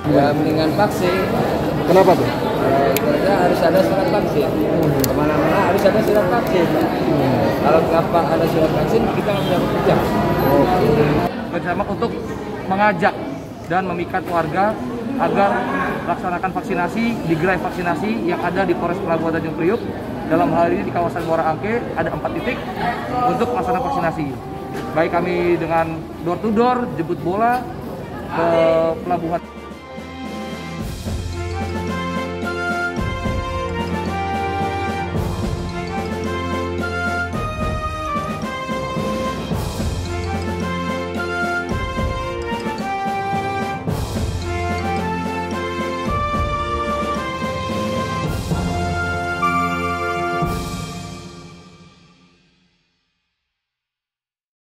Ya mendingan vaksin. Kenapa tuh? Ibaratnya harus ada surat vaksin. Kemana-mana harus ada surat vaksin. Kalau nggak ada surat vaksin, kita nggak bisa bekerja. Bersama untuk mengajak dan memikat warga agar laksanakan vaksinasi di gerai vaksinasi yang ada di Polres Pelabuhan Tanjung Priuk. Dalam hal ini di kawasan Muara Angke ada 4 titik untuk melaksanakan vaksinasi. Baik kami dengan door to door, jemput bola ke pelabuhan.